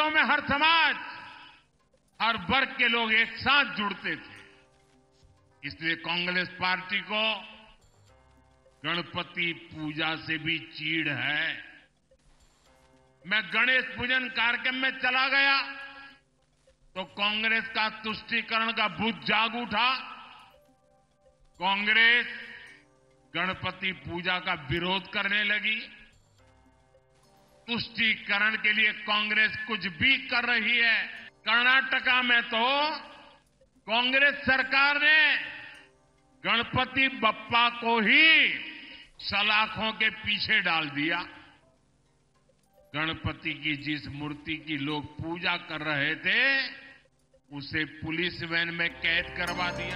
त्योहारों में हर समाज, हर वर्ग के लोग एक साथ जुड़ते थे। इसलिए कांग्रेस पार्टी को गणपति पूजा से भी चीड़ है। मैं गणेश पूजन कार्यक्रम में चला गया तो कांग्रेस का तुष्टीकरण का भूत जाग उठा। कांग्रेस गणपति पूजा का विरोध करने लगी। तुष्टीकरण के लिए कांग्रेस कुछ भी कर रही है। कर्नाटका में तो कांग्रेस सरकार ने गणपति बप्पा को ही सलाखों के पीछे डाल दिया। गणपति की जिस मूर्ति की लोग पूजा कर रहे थे उसे पुलिस वैन में कैद करवा दिया।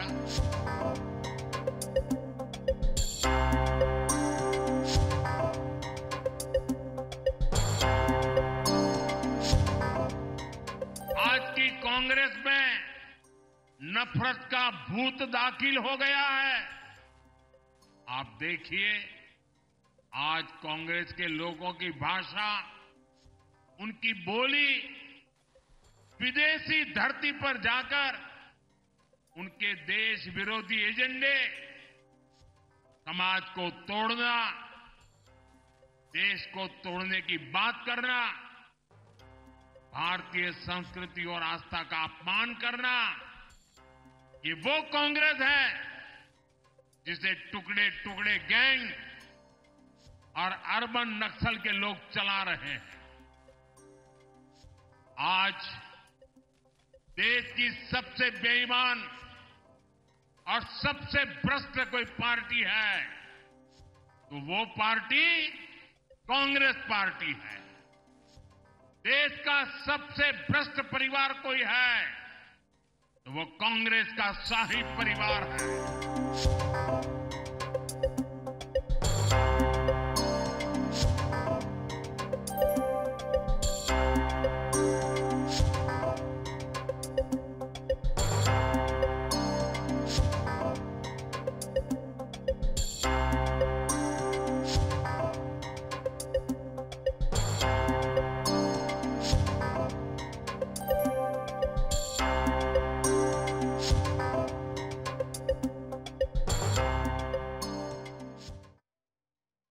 आज की कांग्रेस में नफरत का भूत दाखिल हो गया है। आप देखिए, आज कांग्रेस के लोगों की भाषा, उनकी बोली विदेशी धरती पर जाकर उनके देश विरोधी एजेंडे, समाज को तोड़ना, देश को तोड़ने की बात करना, भारतीय संस्कृति और आस्था का अपमान करना, ये वो कांग्रेस है जिसे टुकड़े टुकड़े गैंग और अर्बन नक्सल के लोग चला रहे हैं। आज देश की सबसे बेईमान और सबसे भ्रष्ट कोई पार्टी है तो वो पार्टी कांग्रेस पार्टी है। देश का सबसे भ्रष्ट परिवार कोई है तो वो कांग्रेस का शाही परिवार है।